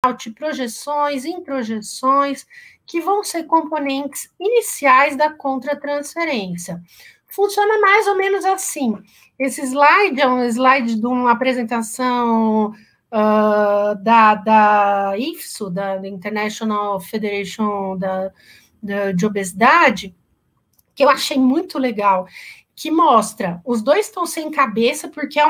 projeções, introjeções, que vão ser componentes iniciais da contratransferência. Funciona mais ou menos assim. Esse slide é um slide de uma apresentação da IFSO, da International Federation de Obesidade, que eu achei muito legal, que mostra, os dois estão sem cabeça, porque é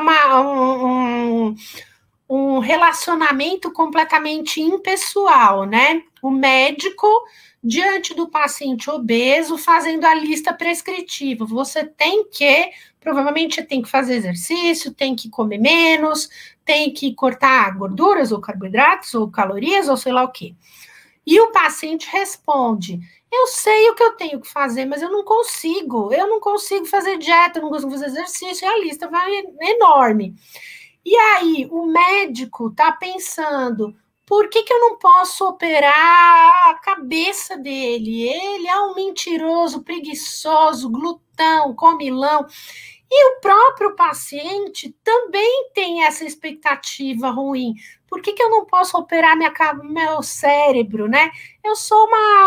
um relacionamento completamente impessoal, né? O médico, diante do paciente obeso, fazendo a lista prescritiva. Você provavelmente tem que fazer exercício, tem que comer menos, tem que cortar gorduras ou carboidratos ou calorias ou sei lá o quê. E o paciente responde: eu sei o que eu tenho que fazer, mas eu não consigo fazer dieta, eu não consigo fazer exercício, e a lista vai enorme. E aí, o médico está pensando, por que eu não posso operar a cabeça dele? Ele é um mentiroso, preguiçoso, glutão, comilão. E o próprio paciente também tem essa expectativa ruim. Por que eu não posso operar meu cérebro, né? Eu sou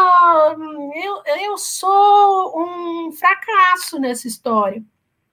um fracasso nessa história.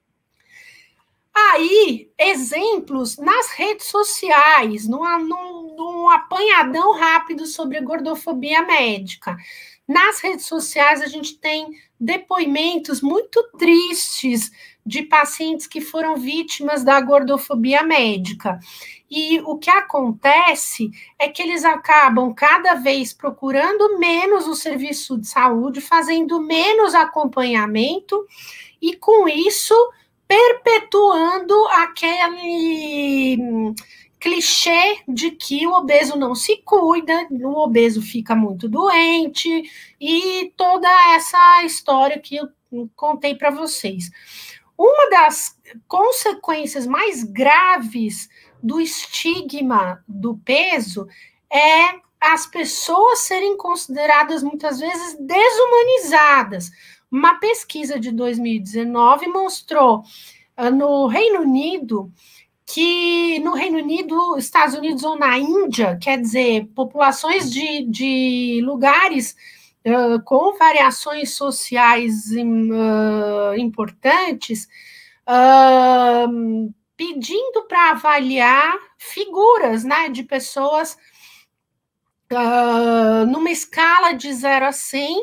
Aí, exemplos nas redes sociais, num apanhadão rápido sobre a gordofobia médica. Nas redes sociais, a gente tem depoimentos muito tristes de pacientes que foram vítimas da gordofobia médica. E o que acontece é que eles acabam cada vez procurando menos o serviço de saúde, fazendo menos acompanhamento, e com isso perpetuando aquele clichê de que o obeso não se cuida, o obeso fica muito doente, e toda essa história que eu contei para vocês. Uma das consequências mais graves do estigma do peso é as pessoas serem consideradas muitas vezes desumanizadas. Uma pesquisa de 2019 mostrou no Reino Unido, Estados Unidos ou na Índia, quer dizer, populações de lugares com variações sociais importantes, pedindo para avaliar figuras, né, de pessoas numa escala de 0 a 100,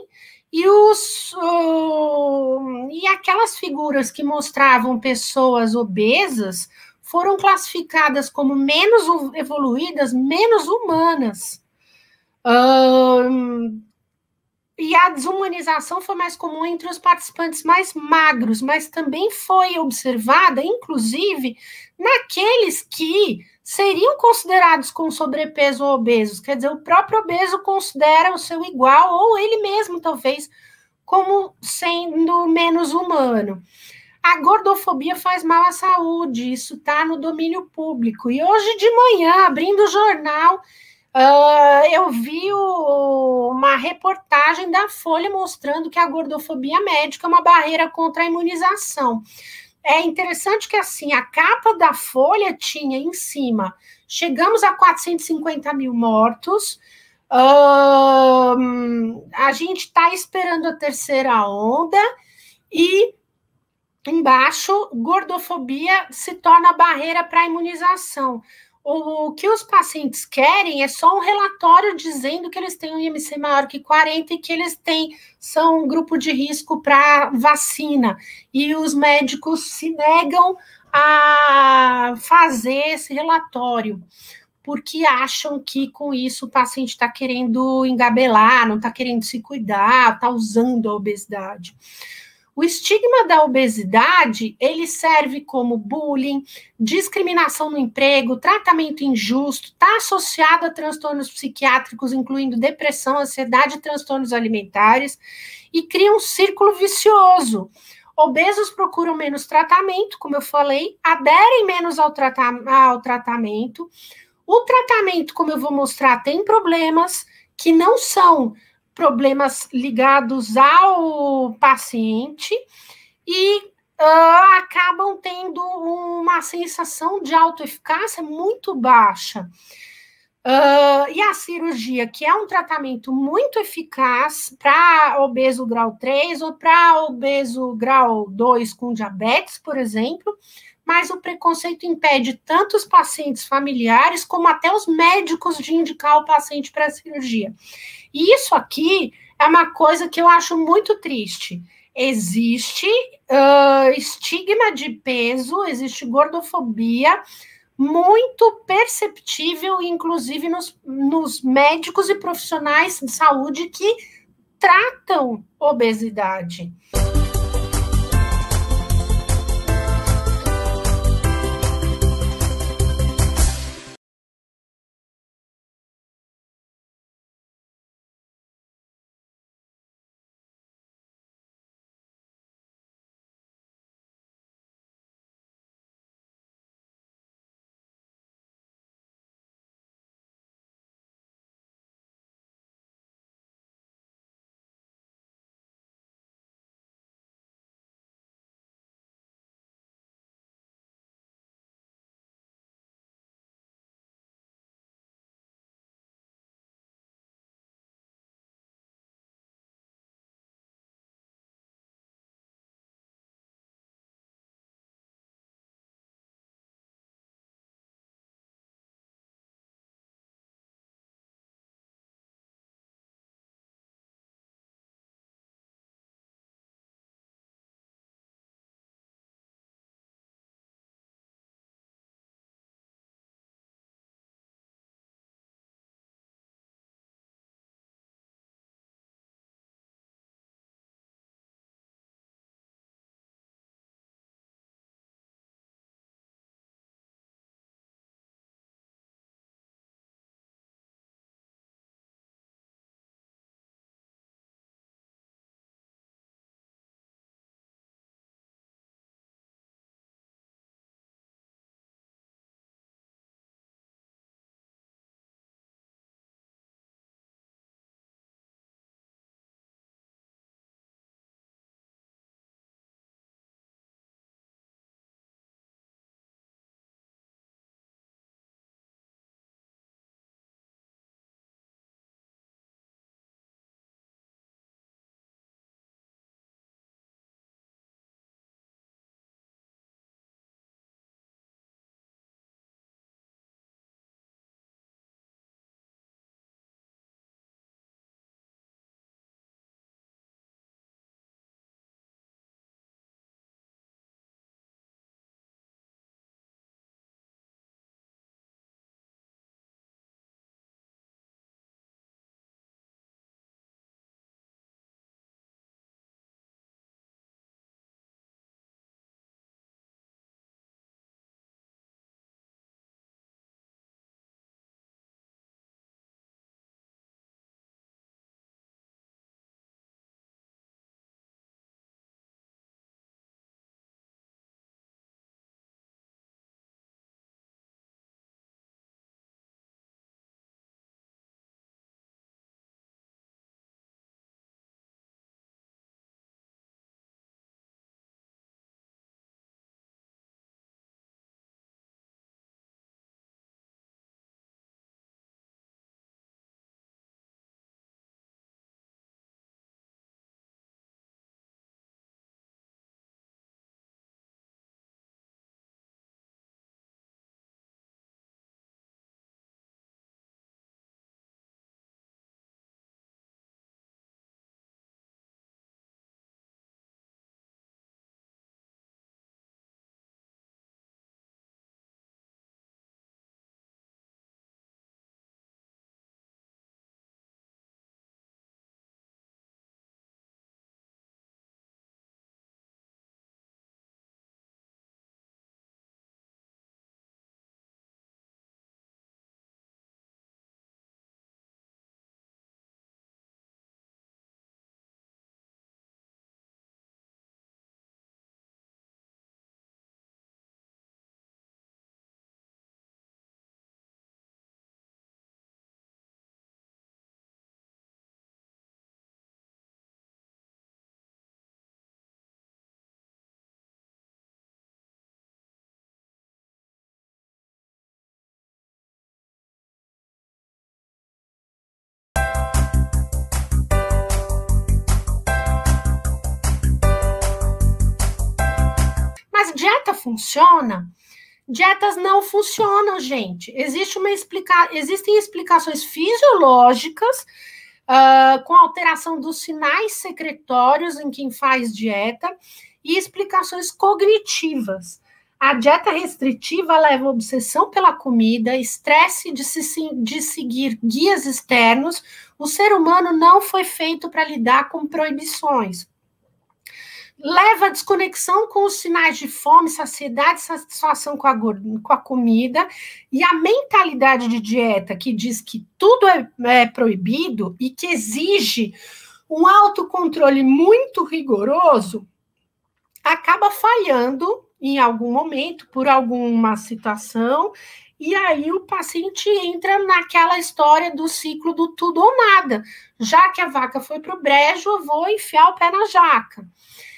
e aquelas figuras que mostravam pessoas obesas foram classificadas como menos evoluídas, menos humanas. E a desumanização foi mais comum entre os participantes mais magros, mas também foi observada, inclusive, naqueles que seriam considerados com sobrepeso ou obesos. Quer dizer, o próprio obeso considera o seu igual, ou ele mesmo, talvez, como sendo menos humano. A gordofobia faz mal à saúde, isso está no domínio público. E hoje de manhã, abrindo o jornal, eu vi uma reportagem da Folha mostrando que a gordofobia médica é uma barreira contra a imunização. É interessante que, assim, a capa da Folha tinha em cima: chegamos a 450 mil mortos, a gente está esperando a terceira onda, e embaixo, gordofobia se torna barreira para a imunização. O que os pacientes querem é só um relatório dizendo que eles têm um IMC maior que 40 e que eles são um grupo de risco para vacina. E os médicos se negam a fazer esse relatório, porque acham que com isso o paciente está querendo engabelar, não está querendo se cuidar, está usando a obesidade. O estigma da obesidade, ele serve como bullying, discriminação no emprego, tratamento injusto, está associado a transtornos psiquiátricos, incluindo depressão, ansiedade e transtornos alimentares, e cria um círculo vicioso. Obesos procuram menos tratamento, como eu falei, aderem menos ao tratamento. O tratamento, como eu vou mostrar, tem problemas que não são problemas ligados ao paciente, e acabam tendo uma sensação de autoeficácia muito baixa. E a cirurgia, que é um tratamento muito eficaz para obeso grau 3 ou para obeso grau 2 com diabetes, por exemplo, mas o preconceito impede tanto os pacientes familiares como até os médicos de indicar o paciente para a cirurgia. E isso aqui é uma coisa que eu acho muito triste. Existe estigma de peso, existe gordofobia, muito perceptível, inclusive nos médicos e profissionais de saúde que tratam obesidade. funciona? Dietas não funcionam, gente. Existem explicações fisiológicas com alteração dos sinais secretórios em quem faz dieta e explicações cognitivas. A dieta restritiva leva a obsessão pela comida, estresse de seguir guias externos. O ser humano não foi feito para lidar com proibições. Leva a desconexão com os sinais de fome, saciedade, satisfação com a comida, e a mentalidade de dieta que diz que tudo é proibido e que exige um autocontrole muito rigoroso, acaba falhando em algum momento, por alguma situação, e aí o paciente entra naquela história do ciclo do tudo ou nada. Já que a vaca foi para o brejo, eu vou enfiar o pé na jaca.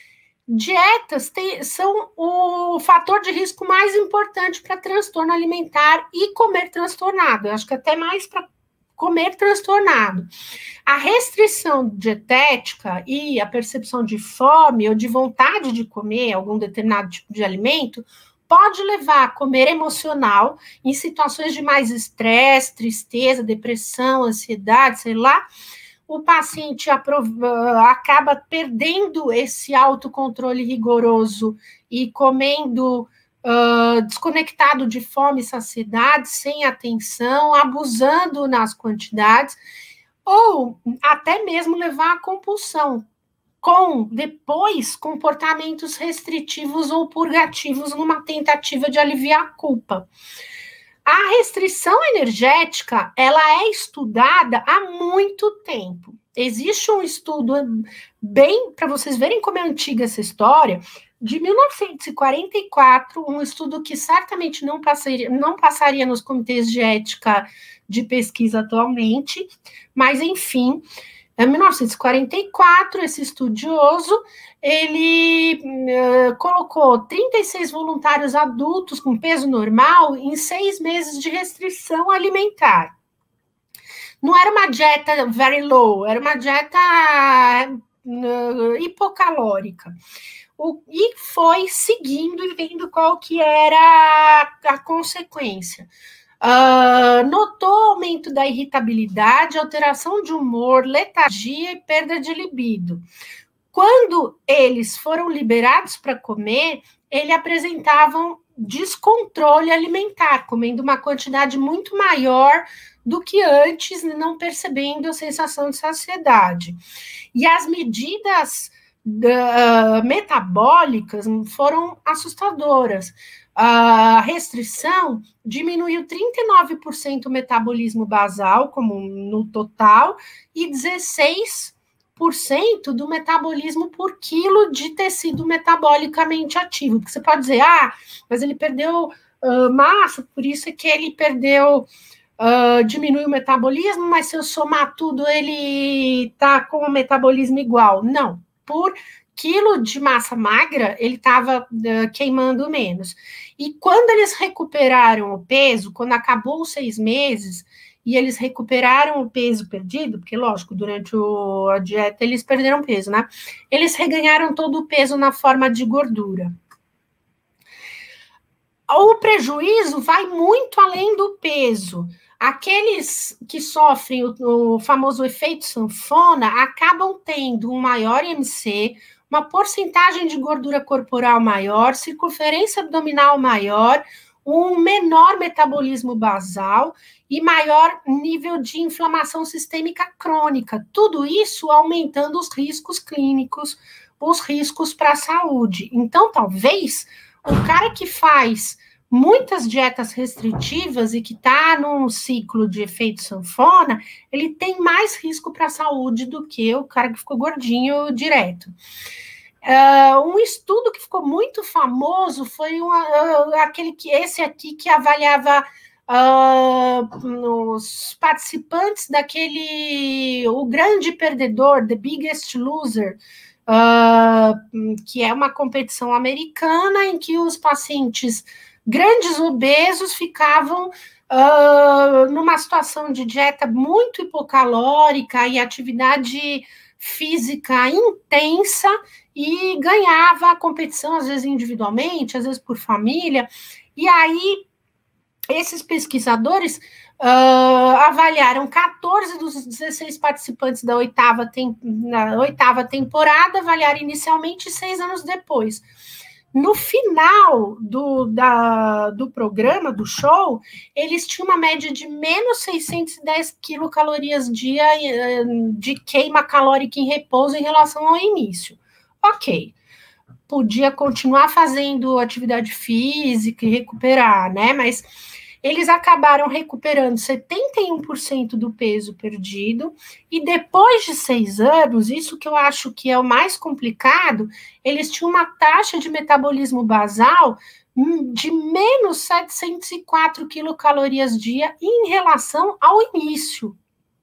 Dietas são o fator de risco mais importante para transtorno alimentar e comer transtornado. Eu acho que até mais para comer transtornado. A restrição dietética e a percepção de fome ou de vontade de comer algum determinado tipo de alimento pode levar a comer emocional em situações de mais estresse, tristeza, depressão, ansiedade, sei lá. O paciente acaba perdendo esse autocontrole rigoroso e comendo desconectado de fome e saciedade, sem atenção, abusando nas quantidades, ou até mesmo levar à compulsão, com depois comportamentos restritivos ou purgativos numa tentativa de aliviar a culpa. A restrição energética, ela é estudada há muito tempo. Existe um estudo bem, para vocês verem como é antiga essa história, de 1944, um estudo que certamente não passaria nos comitês de ética de pesquisa atualmente, mas enfim, em 1944, esse estudioso, ele colocou 36 voluntários adultos com peso normal em 6 meses de restrição alimentar. Não era uma dieta very low, era uma dieta hipocalórica. E foi seguindo e vendo qual que era a consequência. Notou aumento da irritabilidade, alteração de humor, letargia e perda de libido. Quando eles foram liberados para comer, eles apresentavam descontrole alimentar, comendo uma quantidade muito maior do que antes, não percebendo a sensação de saciedade. E as medidas metabólicas foram assustadoras. A restrição diminuiu 39% o metabolismo basal, como no total, e 16% do metabolismo por quilo de tecido metabolicamente ativo. Porque você pode dizer, mas ele perdeu massa, por isso é que ele diminui o metabolismo, mas se eu somar tudo, ele está com o metabolismo igual. Não, por quilo de massa magra, ele estava queimando menos. E quando eles recuperaram o peso, quando acabou os 6 meses, e eles recuperaram o peso perdido, porque, lógico, durante a dieta eles perderam peso, né? Eles reganharam todo o peso na forma de gordura. O prejuízo vai muito além do peso. Aqueles que sofrem o famoso efeito sanfona acabam tendo um maior IMC, uma porcentagem de gordura corporal maior, circunferência abdominal maior, um menor metabolismo basal e maior nível de inflamação sistêmica crônica. Tudo isso aumentando os riscos clínicos, os riscos para a saúde. Então, talvez, o cara que faz muitas dietas restritivas e que está num ciclo de efeito sanfona, ele tem mais risco para a saúde do que o cara que ficou gordinho direto. Um estudo que ficou muito famoso foi esse aqui que avaliava os participantes o grande perdedor, The Biggest Loser, que é uma competição americana em que os pacientes grandes obesos ficavam numa situação de dieta muito hipocalórica e atividade física intensa, e ganhava a competição, às vezes individualmente, às vezes por família. E aí, esses pesquisadores avaliaram 14 dos 16 participantes da na oitava temporada, avaliaram inicialmente e 6 anos depois. No final do programa, do show, eles tinham uma média de menos 610 quilocalorias dia de queima calórica em repouso em relação ao início. Ok, podia continuar fazendo atividade física e recuperar, né? Mas eles acabaram recuperando 71% do peso perdido, e depois de 6 anos, isso que eu acho que é o mais complicado, eles tinham uma taxa de metabolismo basal de menos 704 quilocalorias dia em relação ao início.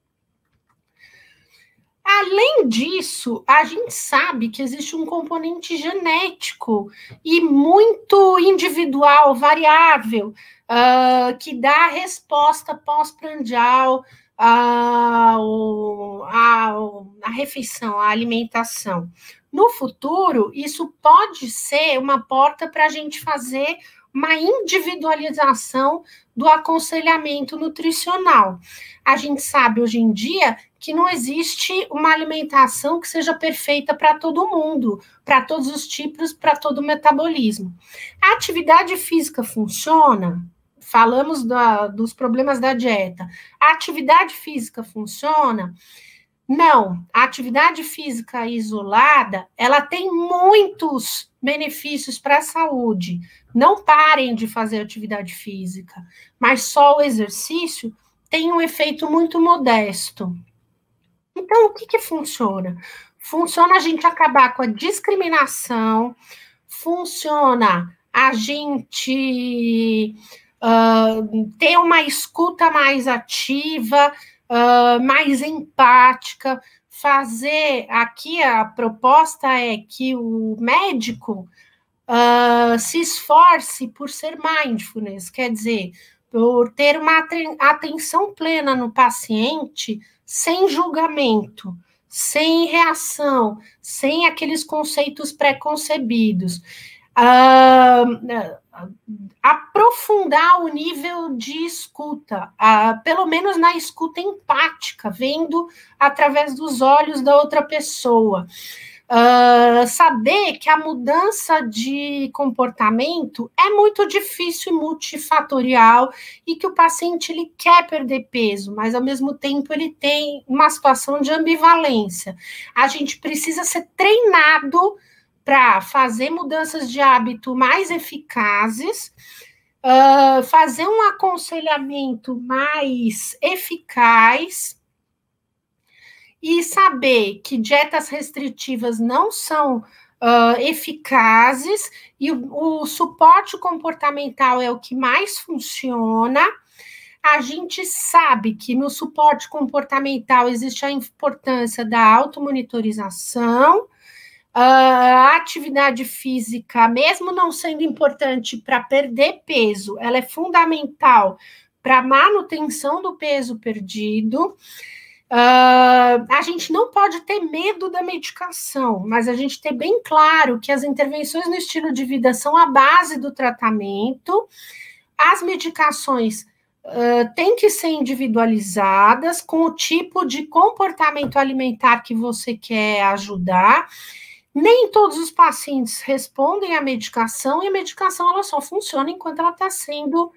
Além disso, a gente sabe que existe um componente genético e muito individual, variável, que dá a resposta pós-prandial à refeição, à alimentação. No futuro, isso pode ser uma porta para a gente fazer uma individualização do aconselhamento nutricional. A gente sabe hoje em dia que não existe uma alimentação que seja perfeita para todo mundo, para todos os tipos, para todo o metabolismo. A atividade física funciona? Falamos dos problemas da dieta. A atividade física funciona? Não. A atividade física isolada, ela tem muitos benefícios para a saúde. Não parem de fazer atividade física, mas só o exercício tem um efeito muito modesto. Então, o que funciona? Funciona a gente acabar com a discriminação, funciona a gente ter uma escuta mais ativa, mais empática, fazer, aqui a proposta é que o médico se esforce por ser mindfulness, quer dizer, por ter uma atenção plena no paciente, sem julgamento, sem reação, sem aqueles conceitos pré-concebidos. Aprofundar o nível de escuta, pelo menos na escuta empática, vendo através dos olhos da outra pessoa. Saber que a mudança de comportamento é muito difícil e multifatorial, e que o paciente ele quer perder peso, mas ao mesmo tempo ele tem uma situação de ambivalência. A gente precisa ser treinado para fazer mudanças de hábito mais eficazes, fazer um aconselhamento mais eficaz, e saber que dietas restritivas não são eficazes, e o suporte comportamental é o que mais funciona. A gente sabe que no suporte comportamental existe a importância da automonitorização, a atividade física, mesmo não sendo importante para perder peso, ela é fundamental para a manutenção do peso perdido. A gente não pode ter medo da medicação, mas a gente ter bem claro que as intervenções no estilo de vida são a base do tratamento. As medicações têm que ser individualizadas com o tipo de comportamento alimentar que você quer ajudar. Nem todos os pacientes respondem à medicação, e a medicação ela só funciona enquanto ela está sendo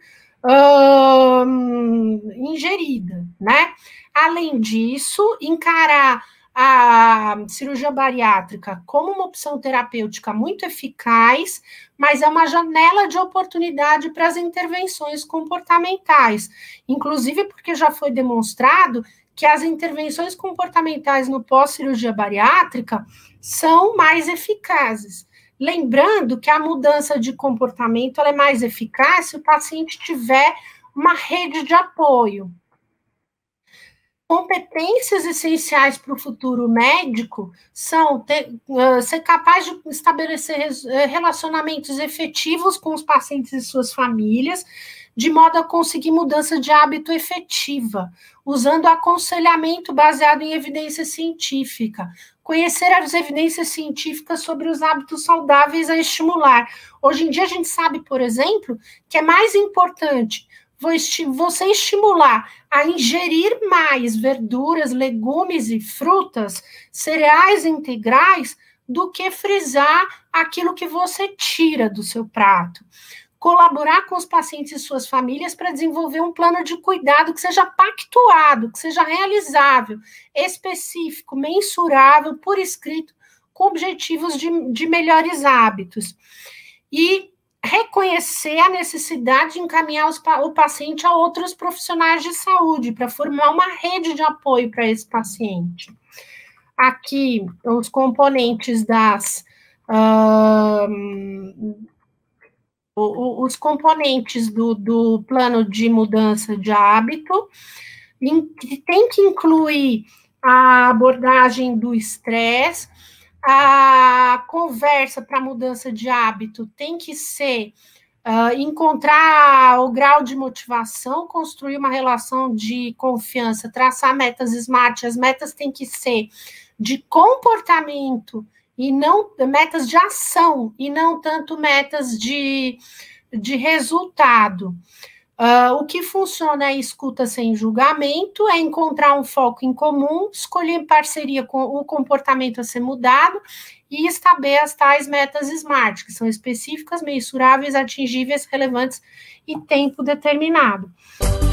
ingerida, né? Além disso, encarar a cirurgia bariátrica como uma opção terapêutica muito eficaz, mas é uma janela de oportunidade para as intervenções comportamentais, inclusive porque já foi demonstrado que as intervenções comportamentais no pós-cirurgia bariátrica são mais eficazes. Lembrando que a mudança de comportamento ela é mais eficaz se o paciente tiver uma rede de apoio. Competências essenciais para o futuro médico são ser capaz de estabelecer relacionamentos efetivos com os pacientes e suas famílias, de modo a conseguir mudança de hábito efetiva, usando aconselhamento baseado em evidência científica. Conhecer as evidências científicas sobre os hábitos saudáveis a estimular. Hoje em dia a gente sabe, por exemplo, que é mais importante você estimular a ingerir mais verduras, legumes e frutas, cereais integrais, do que frisar aquilo que você tira do seu prato. Colaborar com os pacientes e suas famílias para desenvolver um plano de cuidado que seja pactuado, que seja realizável, específico, mensurável, por escrito, com objetivos de melhores hábitos. E reconhecer a necessidade de encaminhar o paciente a outros profissionais de saúde, para formar uma rede de apoio para esse paciente. Aqui, os componentes os componentes do plano de mudança de hábito, tem que incluir a abordagem do estresse, a conversa para mudança de hábito tem que ser encontrar o grau de motivação, construir uma relação de confiança, traçar metas SMART. As metas têm que ser de comportamento e não metas de ação, e não tanto metas de resultado. O que funciona é escuta sem julgamento, é encontrar um foco em comum, escolher parceria com o comportamento a ser mudado e estabelecer as tais metas SMART, que são específicas, mensuráveis, atingíveis, relevantes e tempo determinado.